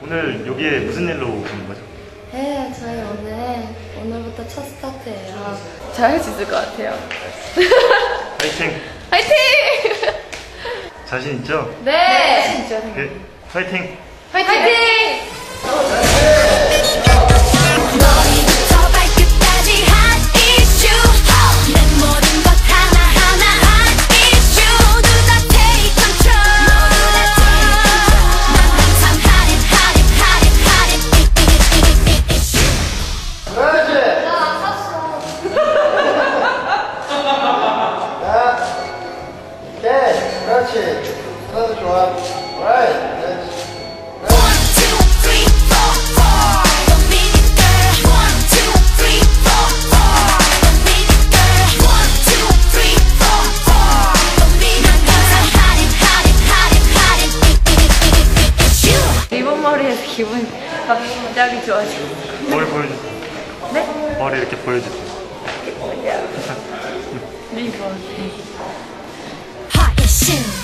오늘 여기에 무슨 일로 오신 거죠? 네, 저희 오늘부터 첫 스타트예요. 잘 할 수 있을 것 같아요. 파이팅! 파이팅! 자신 있죠? 네! 진짜. 네, 파이팅! 파이팅! 머리부터 발끝까지 한 이슈 내 모든 것 하나하나 한 이슈 모두 다 take control 난 항상 한 이슈 그렇지! 나안 샀어. 오케이, 그렇지. 하나도 좋아. Alright, 그렇지. 1, 2, 3, 4, 4 Don't be the girl 1, 2, 3, 4, 4 Don't be the girl 1, 2, 3, 4, 4 Don't be the girl 한 이슈 리본 머리에서 기분이 갑자기 좋아지고. 머리 보여주세요. 네? 머리 이렇게 보여주세요. 리본. 한 이슈